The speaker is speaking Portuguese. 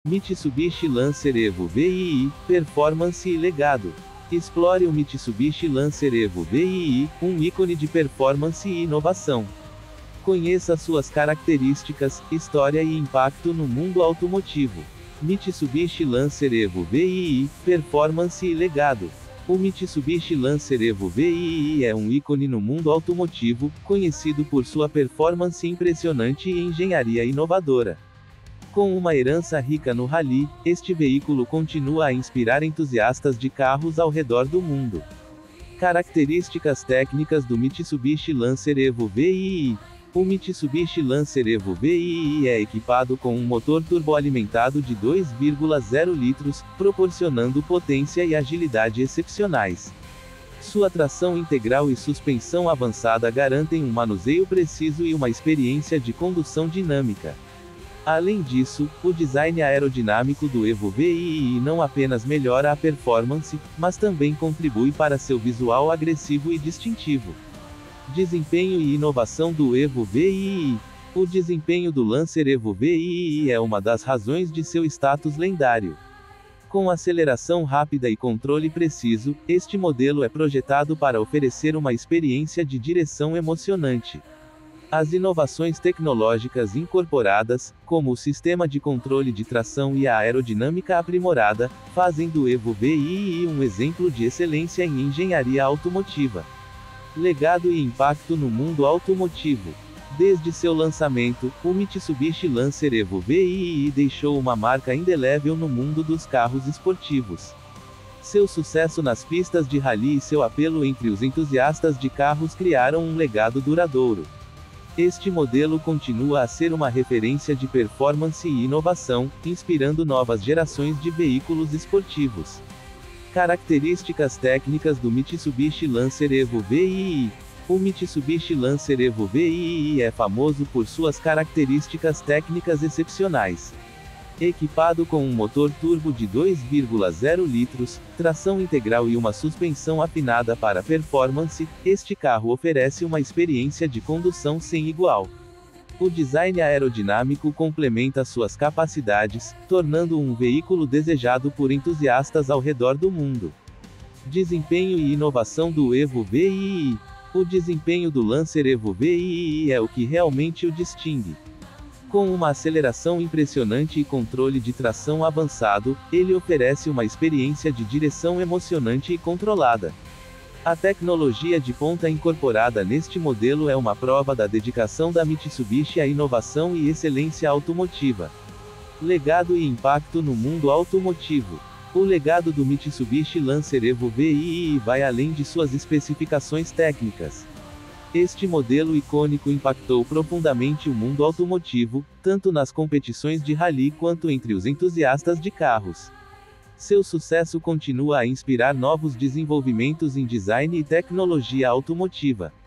Mitsubishi Lancer Evo VII, performance e legado. Explore o Mitsubishi Lancer Evo VII, um ícone de performance e inovação. Conheça suas características, história e impacto no mundo automotivo. Mitsubishi Lancer Evo VII, performance e legado. O Mitsubishi Lancer Evo VII é um ícone no mundo automotivo, conhecido por sua performance impressionante e engenharia inovadora. Com uma herança rica no rally, este veículo continua a inspirar entusiastas de carros ao redor do mundo. Características técnicas do Mitsubishi Lancer Evo VII. O Mitsubishi Lancer Evo VII é equipado com um motor turboalimentado de 2,0 litros, proporcionando potência e agilidade excepcionais. Sua tração integral e suspensão avançada garantem um manuseio preciso e uma experiência de condução dinâmica. Além disso, o design aerodinâmico do Evo VII não apenas melhora a performance, mas também contribui para seu visual agressivo e distintivo. Desempenho e inovação do Evo VII. O desempenho do Lancer Evo VII é uma das razões de seu status lendário. Com aceleração rápida e controle preciso, este modelo é projetado para oferecer uma experiência de direção emocionante. As inovações tecnológicas incorporadas, como o sistema de controle de tração e a aerodinâmica aprimorada, fazem do Evo VII um exemplo de excelência em engenharia automotiva. Legado e impacto no mundo automotivo. Desde seu lançamento, o Mitsubishi Lancer Evo VII deixou uma marca indelével no mundo dos carros esportivos. Seu sucesso nas pistas de rally e seu apelo entre os entusiastas de carros criaram um legado duradouro. Este modelo continua a ser uma referência de performance e inovação, inspirando novas gerações de veículos esportivos. Características técnicas do Mitsubishi Lancer Evo VII. O Mitsubishi Lancer Evo VII é famoso por suas características técnicas excepcionais. Equipado com um motor turbo de 2,0 litros, tração integral e uma suspensão afinada para performance, este carro oferece uma experiência de condução sem igual. O design aerodinâmico complementa suas capacidades, tornando um veículo desejado por entusiastas ao redor do mundo. Desempenho e inovação do Evo VII. O desempenho do Lancer Evo VII é o que realmente o distingue. Com uma aceleração impressionante e controle de tração avançado, ele oferece uma experiência de direção emocionante e controlada. A tecnologia de ponta incorporada neste modelo é uma prova da dedicação da Mitsubishi à inovação e excelência automotiva. Legado e impacto no mundo automotivo. O legado do Mitsubishi Lancer Evo VII vai além de suas especificações técnicas. Este modelo icônico impactou profundamente o mundo automotivo, tanto nas competições de rally quanto entre os entusiastas de carros. Seu sucesso continua a inspirar novos desenvolvimentos em design e tecnologia automotiva.